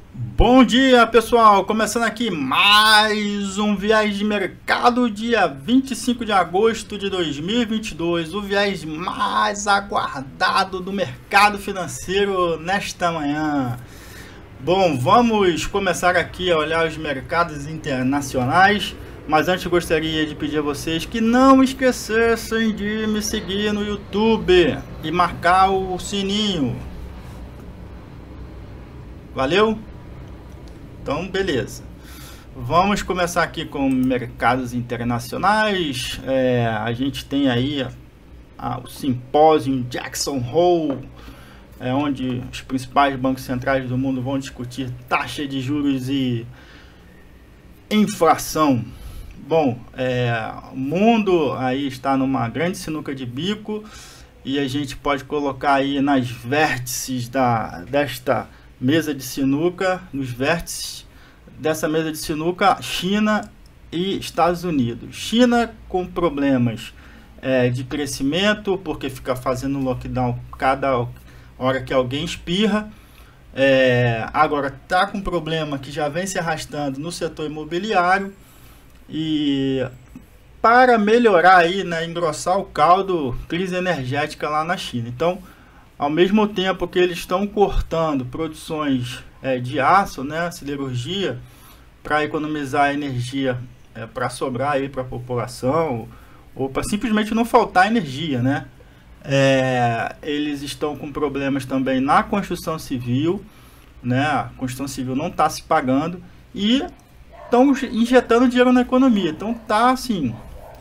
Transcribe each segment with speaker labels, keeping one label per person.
Speaker 1: Bom dia, pessoal! Começando aqui mais um viés de mercado, dia 25 de agosto de 2022, o viés mais aguardado do mercado financeiro nesta manhã. Bom, vamos começar aqui a olhar os mercados internacionais, mas antes gostaria de pedir a vocês que não esquecessem de me seguir no YouTube e marcar o sininho. Valeu? Então, beleza. Vamos começar aqui com mercados internacionais. A gente tem aí o simpósio Jackson Hole, onde os principais bancos centrais do mundo vão discutir taxa de juros e inflação. Bom, o mundo aí está numa grande sinuca de bico e a gente pode colocar aí nas vértices desta mesa de sinuca, nos vértices dessa mesa de sinuca, China e Estados Unidos. China com problemas de crescimento, porque fica fazendo lockdown cada hora que alguém espirra. Agora está com problema que já vem se arrastando no setor imobiliário. E para melhorar aí, né, engrossar o caldo, crise energética lá na China. Então, ao mesmo tempo que eles estão cortando produções de aço, né, siderurgia, para economizar energia, para sobrar aí para a população, ou para simplesmente não faltar energia, né? Eles estão com problemas também na construção civil, né? A construção civil não está se pagando e estão injetando dinheiro na economia. Então tá assim,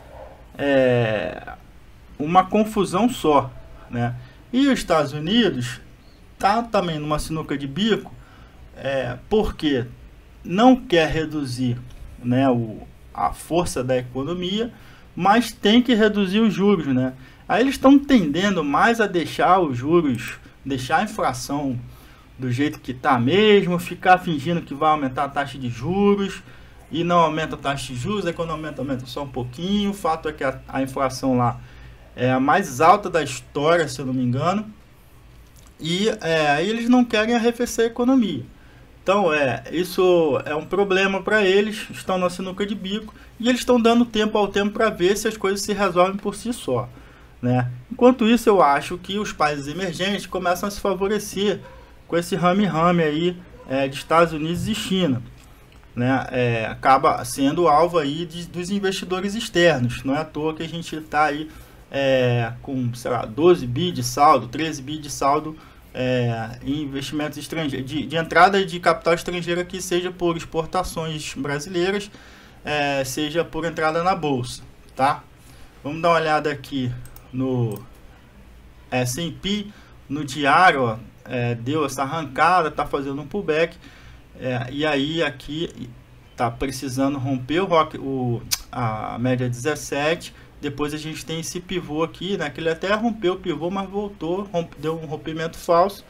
Speaker 1: uma confusão só, né? E os Estados Unidos tá também numa sinuca de bico, porque não quer reduzir, né, a força da economia, mas tem que reduzir os juros, né? Aí eles estão tendendo mais a deixar os juros, deixar a inflação do jeito que tá mesmo, ficar fingindo que vai aumentar a taxa de juros e não aumenta a taxa de juros, a economia aumenta só um pouquinho. O fato é que a inflação lá é a mais alta da história, se eu não me engano, e aí eles não querem arrefecer a economia. Então, isso é um problema para eles, estão na sinuca de bico, e eles estão dando tempo ao tempo para ver se as coisas se resolvem por si só, né? Enquanto isso, eu acho que os países emergentes começam a se favorecer com esse rame-rame aí de Estados Unidos e China, né? Acaba sendo alvo aí dos investidores externos. Não é à toa que a gente está aí com, sei lá, 12 bi de saldo, 13 bi de saldo em investimentos estrangeiros, de entrada de capital estrangeiro, que seja por exportações brasileiras, seja por entrada na bolsa, tá? Vamos dar uma olhada aqui no S&P, no diário, ó, deu essa arrancada, tá fazendo um pullback, e aí aqui tá precisando romper a média 17. Depois a gente tem esse pivô aqui, né, que ele até rompeu o pivô, mas voltou, deu um rompimento falso,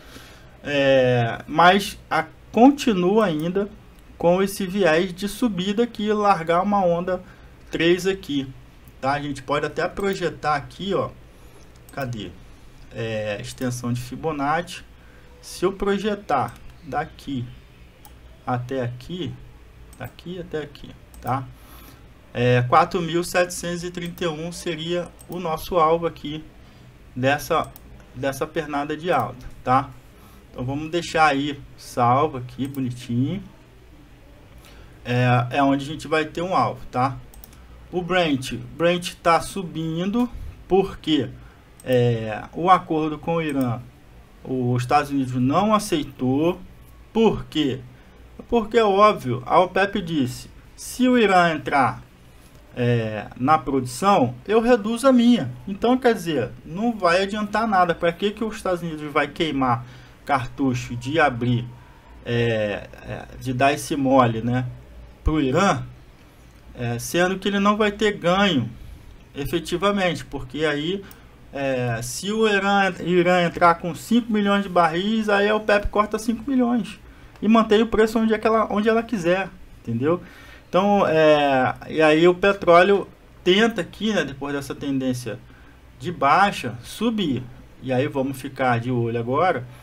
Speaker 1: mas continua ainda com esse viés de subida aqui, largar uma onda 3 aqui, tá? A gente pode até projetar aqui, ó, cadê? Extensão de Fibonacci. Se eu projetar daqui até aqui, daqui até aqui, tá? 4.731 seria o nosso alvo aqui dessa pernada de alta, tá? Então vamos deixar aí salvo aqui, bonitinho. Onde a gente vai ter um alvo, tá? O Brent está subindo porque o acordo com o Irã, os Estados Unidos não aceitou. Por quê? Porque é óbvio, a OPEP disse: se o Irã entrar na produção, eu reduzo a minha. Então, quer dizer, não vai adiantar nada. Para que os Estados Unidos vai queimar cartucho de abrir, de dar esse mole, né, para o Irã, sendo que ele não vai ter ganho efetivamente, porque aí se o Irã entrar com 5 milhões de barris, aí a OPEP corta 5 milhões e mantém o preço onde ela quiser, entendeu? Então, e aí o petróleo tenta aqui, né, depois dessa tendência de baixa, subir. E aí vamos ficar de olho agora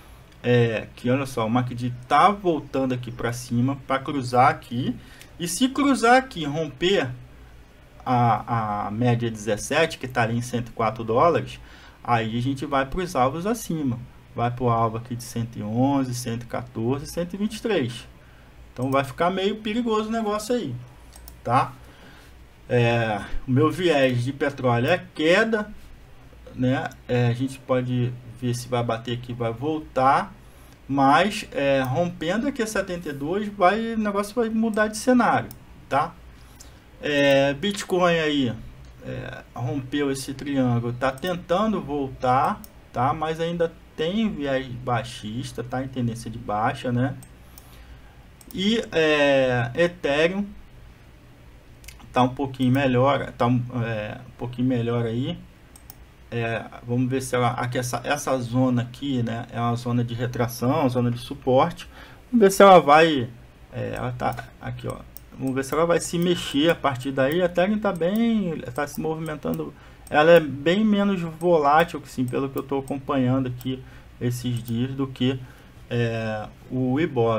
Speaker 1: que olha só, o MACD tá voltando aqui para cima para cruzar aqui, e se cruzar aqui, romper a média 17, que está ali em 104 dólares, aí a gente vai para os alvos acima, vai para o alvo aqui de 111, 114, 123. Então vai ficar meio perigoso o negócio aí, tá? O meu viés de petróleo é queda, né? A gente pode ver se vai bater aqui, vai voltar, mas rompendo aqui a 72, o negócio vai mudar de cenário, tá? Bitcoin aí rompeu esse triângulo, tá tentando voltar, tá? Mas ainda tem viés baixista, tá em tendência de baixa, né? E Ethereum tá um pouquinho melhor, tá um pouquinho melhor aí. Vamos ver se essa zona aqui, né, é uma zona de retração, zona de suporte. Vamos ver se ela vai, ela tá aqui, ó. Vamos ver se ela vai se mexer a partir daí. A Ethereum tá se movimentando. Ela é bem menos volátil, assim, pelo que eu estou acompanhando aqui esses dias, do que o Ibov.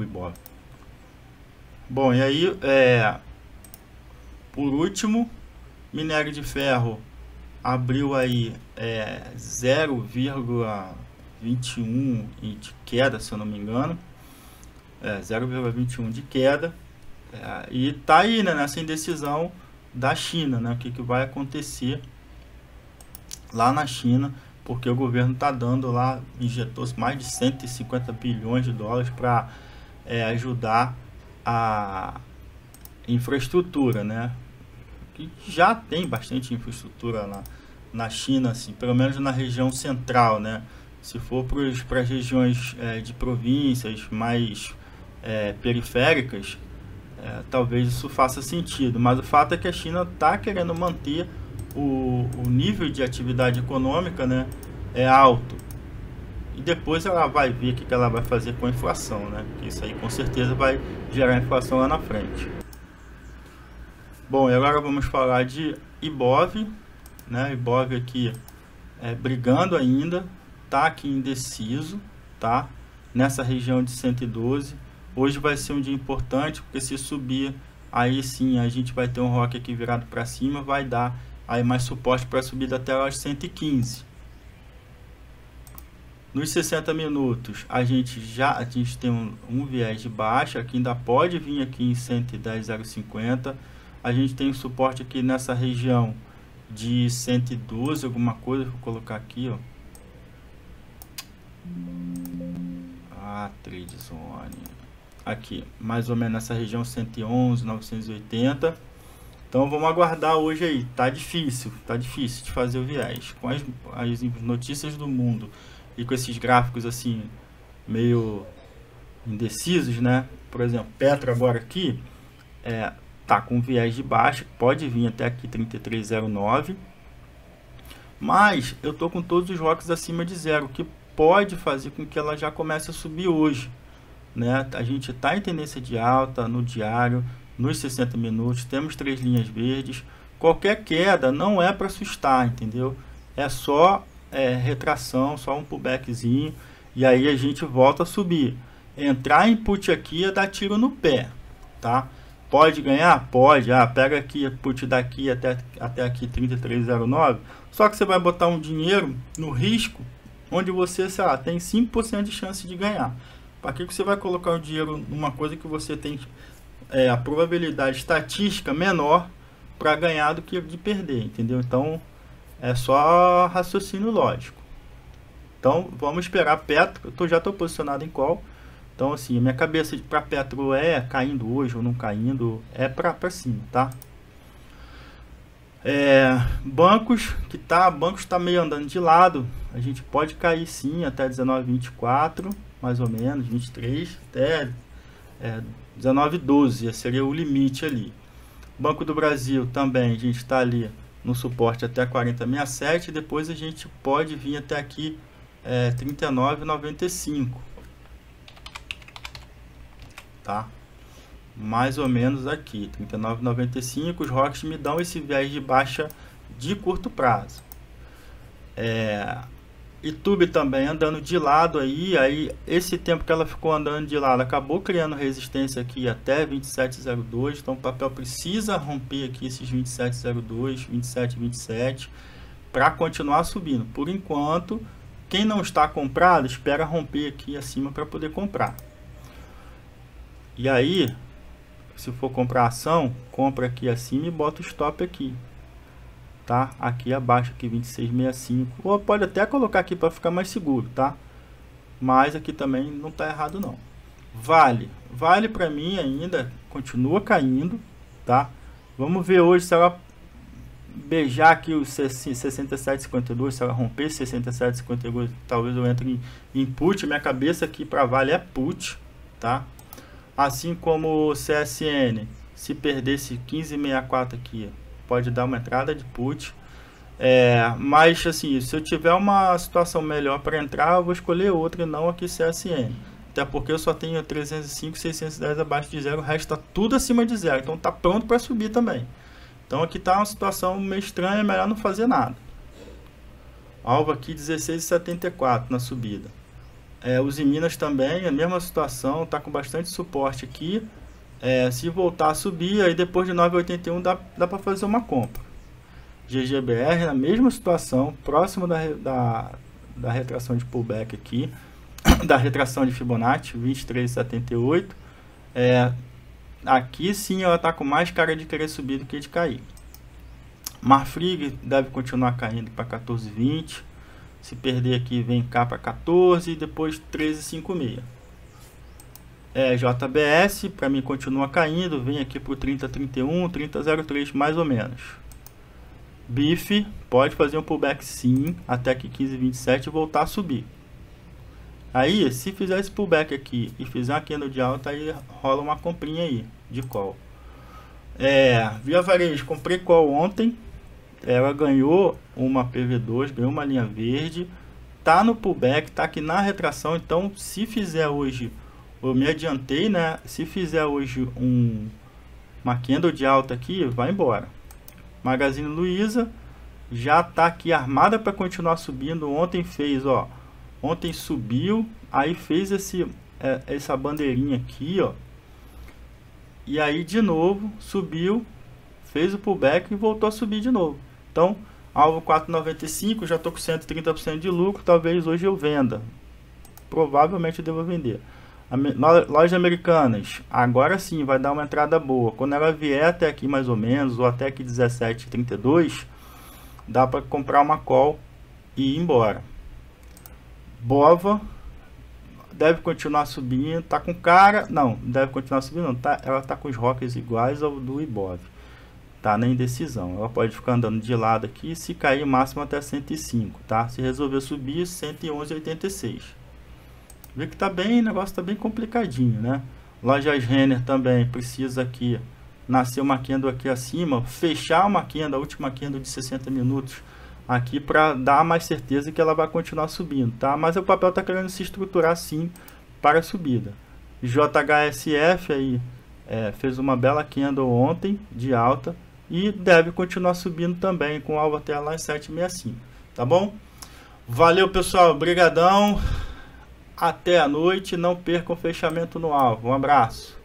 Speaker 1: Bom, e aí, por último, minério de ferro abriu aí 0,21 de queda, se eu não me engano. 0,21 de queda. E tá aí, né, nessa indecisão da China, né? O que vai acontecer lá na China, porque o governo tá dando lá, injetou mais de 150 bilhões de dólares para ajudar a infraestrutura, né? Que já tem bastante infraestrutura na China, assim, pelo menos na região central, né? Se for para as regiões de províncias mais periféricas, talvez isso faça sentido, mas o fato é que a China está querendo manter o nível de atividade econômica, né, alto, e depois ela vai ver o que ela vai fazer com a inflação, né, que isso aí com certeza vai gerar inflação lá na frente. Bom, e agora vamos falar de Ibov, né, Ibov aqui brigando ainda, tá aqui indeciso, tá, nessa região de 112. Hoje vai ser um dia importante, porque se subir, aí sim a gente vai ter um rock aqui virado para cima, vai dar aí mais suporte para subir até as 115. Nos 60 minutos, a gente tem um viés de baixa, que ainda pode vir aqui em 110,050. A gente tem um suporte aqui nessa região de 112, alguma coisa, vou colocar aqui, ó. Trade Zone. Aqui, mais ou menos nessa região 111, 980. Então vamos aguardar hoje aí. Tá difícil de fazer o viés. Com as notícias do mundo e com esses gráficos assim, meio indecisos, né? Por exemplo, Petro agora aqui, tá com viés de baixa, pode vir até aqui 33,09. Mas eu tô com todos os rocks acima de zero, que pode fazer com que ela já comece a subir hoje, né? A gente está em tendência de alta no diário, nos 60 minutos, temos 3 linhas verdes. Qualquer queda não é para assustar, entendeu? É só retração, só um pullbackzinho, e aí a gente volta a subir. Entrar em put aqui é dar tiro no pé, tá? Pode ganhar? Pode. Pega aqui, put daqui até aqui 33,09. Só que você vai botar um dinheiro no risco, onde você, sei lá, tem 5% de chance de ganhar. Para que você vai colocar o dinheiro numa coisa que você tem a probabilidade estatística menor para ganhar do que de perder, entendeu? Então é só raciocínio lógico. Então vamos esperar Petro. Eu já estou posicionado em call. Então assim, minha cabeça para Petro caindo hoje ou não caindo, para cima, tá? Bancos tá meio andando de lado. A gente pode cair sim até 19,24, mais ou menos, 23, até 19,12, seria o limite ali. Banco do Brasil também, a gente está ali no suporte até 40,67, depois a gente pode vir até aqui 39,95, tá? Mais ou menos aqui, 39,95. Os rocks me dão esse viés de baixa de curto prazo. YouTube também andando de lado aí esse tempo que ela ficou andando de lado acabou criando resistência aqui até 27,02, então o papel precisa romper aqui esses 27,02, 27,27 para continuar subindo. Por enquanto, quem não está comprado, espera romper aqui acima para poder comprar. E aí, se for comprar ação, compra aqui acima e bota o stop aqui. Tá? Aqui abaixo, aqui 26,65. Ou pode até colocar aqui para ficar mais seguro, tá? Mas aqui também não tá errado não. Vale para mim ainda continua caindo, tá? Vamos ver hoje se ela beijar aqui os 67,52, se ela romper 67,52, talvez eu entre em put. Minha cabeça aqui para Vale é put, tá? Assim como o CSN, se perder esse 15,64 aqui, pode dar uma entrada de put. Mas assim, se eu tiver uma situação melhor para entrar, eu vou escolher outra e não aqui CSN. Até porque eu só tenho 305, 610 abaixo de zero, o resto está tudo acima de zero. Então tá pronto para subir também. Então aqui tá uma situação meio estranha, é melhor não fazer nada. Alvo aqui 16,74 na subida. Os em Minas também, a mesma situação, tá com bastante suporte aqui. Se voltar a subir, aí depois de 9,81 dá para fazer uma compra. GGBR na mesma situação, próximo da retração de pullback aqui, da retração de Fibonacci, 23,78. Aqui sim ela está com mais cara de querer subir do que de cair. Marfrig deve continuar caindo para 14,20. Se perder aqui, vem cá para 14 e depois 13,56. JBS, para mim continua caindo, vem aqui para o 30,31, 30,03 mais ou menos. BIF pode fazer um pullback sim, até aqui 15,27 e voltar a subir. Aí, se fizer esse pullback aqui e fizer uma candle de alta, aí rola uma comprinha aí, de call. Via Varejo, comprei call ontem, ela ganhou uma PV2, ganhou uma linha verde, tá no pullback, tá aqui na retração, então se fizer hoje... Eu me adiantei, né? Se fizer hoje uma candle de alta aqui, vai embora. Magazine Luiza já tá aqui armada para continuar subindo. Ontem fez, ó. Ontem subiu, aí fez essa bandeirinha aqui, ó. E aí de novo subiu, fez o pullback e voltou a subir de novo. Então, alvo 4,95, já tô com 130% de lucro, talvez hoje eu venda. Provavelmente eu devo vender. Lojas Americanas, agora sim vai dar uma entrada boa. Quando ela vier até aqui mais ou menos, ou até aqui 17,32, dá para comprar uma call e ir embora. Bova deve continuar subindo, tá com cara, não, deve continuar subindo, não, tá, ela tá com os rocks iguais ao do Ibov, tá na indecisão. Ela pode ficar andando de lado aqui, se cair máximo até 105, tá? Se resolver subir, 111,86. Vê que tá bem, o negócio tá bem complicadinho, né? Lojas Renner também precisa aqui nascer uma candle aqui acima, fechar uma candle, a última candle de 60 minutos aqui para dar mais certeza que ela vai continuar subindo, tá? Mas o papel tá querendo se estruturar sim para a subida. JHSF aí fez uma bela candle ontem de alta e deve continuar subindo também com o alvo até lá em 7,65, tá bom? Valeu, pessoal, brigadão. Até a noite, não percam o fechamento no alvo. Um abraço.